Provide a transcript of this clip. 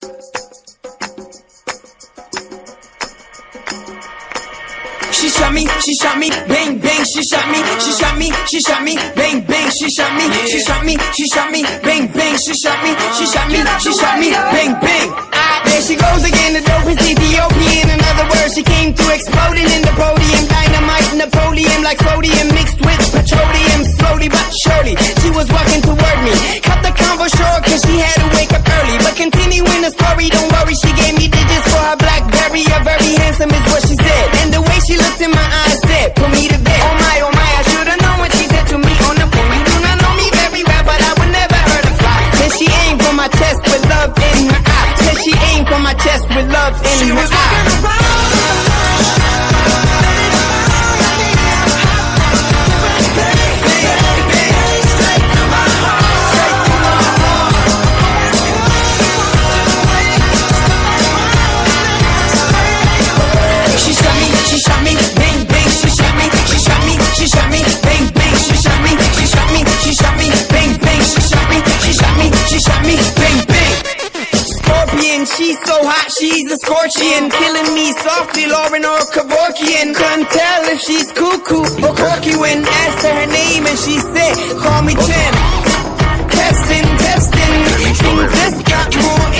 She shot me, bang bang, she shot me, she shot me, she shot me, bang bang, she shot me, she shot me, she shot me, bang bang, she shot me, she shot me, she shot me, bang bang. There she goes again, the dope is Ethiopian. In other words, she came through exploding in the podium, dynamite, Napoleon, like sodium mixed with petroleum, slowly but surely. She was walking toward me, cut the convo short 'cause she had to wake up early. But continuing the story, don't worry, she gave me digits for her BlackBerry. A very handsome is what she said, and the way she looked in my eyes said, put me to bed. Oh my, I should've known what she said to me on the phone. You do not know me very well, but I would never hurt a fly. Said she aimed for my chest with love in her eye. Said she aimed for my chest with love in her eye. She's so hot, she's a scorpion, killing me softly, Lauren or Kevorkian. Couldn't tell if she's cuckoo or corky when asked her name and she said, call me Tim. Testing, things just got more